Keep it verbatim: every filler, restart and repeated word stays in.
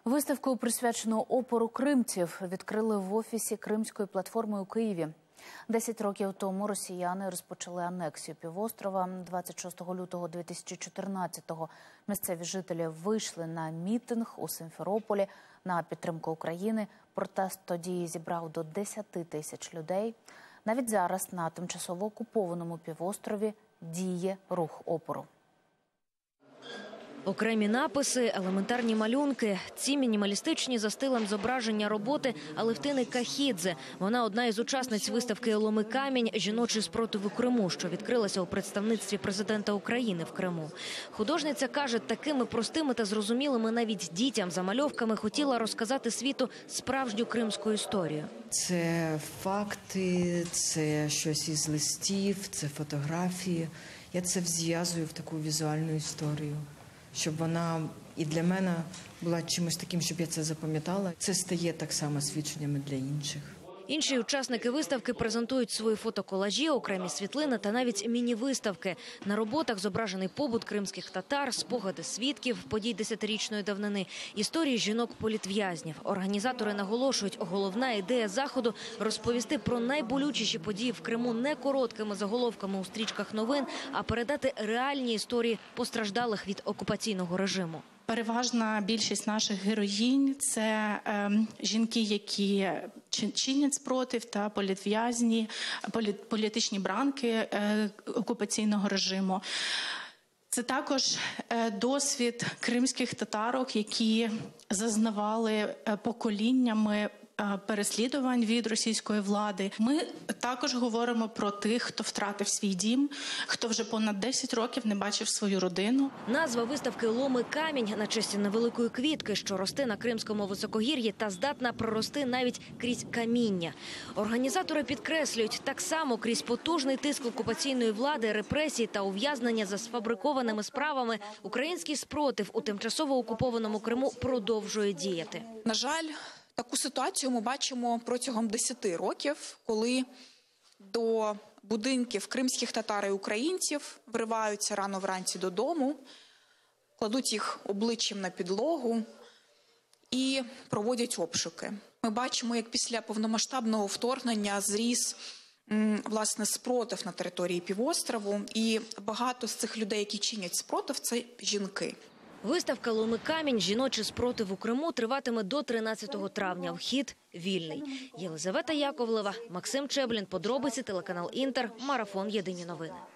Виставку, присвячену опору кримців, відкрили в офісі Кримської платформи у Києві. Десять років тому росіяни розпочали анексію півострова. двадцять шостого лютого дві тисячі чотирнадцятого місцеві жителі вийшли на мітинг у Сімферополі на підтримку України. Протест тоді зібрав до десяти тисяч людей. Навіть зараз на тимчасово окупованому півострові діє рух опору. Окремі написи, елементарні малюнки. Ці мінімалістичні за стилем зображення роботи Алевтини Кахідзе. Вона одна із учасниць виставки «Ломи камінь. Жіночий спротив у Криму», що відкрилася у представництві президента України в Криму. Художниця каже, такими простими та зрозумілими навіть дітям замальовками хотіла розказати світу справжню кримську історію. Це факти, це щось із листів, це фотографії. Я це зв'язую в таку візуальну історію, щоб вона і для мене була чимось таким, щоб я це запам'ятала. Це стає так само свідченнями для інших. Інші учасники виставки презентують свої фотоколажі, окремі світлини та навіть міні-виставки. На роботах зображений побут кримських татар, спогади свідків подій десятирічної давнини, історії жінок-політв'язнів. Організатори наголошують, головна ідея заходу – розповісти про найболючіші події в Криму не короткими заголовками у стрічках новин, а передати реальні історії постраждалих від окупаційного режиму. Переважна більшість наших героїнь – це е, жінки, які чинять спротив та політв'язні, політ, політичні бранки е, окупаційного режиму. Це також е, досвід кримських татарок, які зазнавали е, поколіннями переслідувань від російської влади. Ми також говоримо про тих, хто втратив свій дім, хто вже понад десять років не бачив свою родину. Назва виставки «Ломи камінь» на честь невеликої квітки, що росте на Кримському високогір'ї та здатна прорости навіть крізь каміння. Організатори підкреслюють, так само крізь потужний тиск окупаційної влади, репресії та ув'язнення за сфабрикованими справами український спротив у тимчасово окупованому Криму продовжує діяти. На жаль, таку ситуацію ми бачимо протягом десяти років, коли до будинків кримських татар і українців вриваються рано вранці додому, кладуть їх обличчям на підлогу і проводять обшуки. Ми бачимо, як після повномасштабного вторгнення зріс власне спротив на території півострову, і багато з цих людей, які чинять спротив, це жінки. Виставка «Ломи камінь. Жіночий спротив у Криму» триватиме до тринадцятого травня. Вхід вільний. Єлизавета Яковлева, Максим Чеблін. Подробиці, телеканал «Інтер», Марафон. Єдині новини.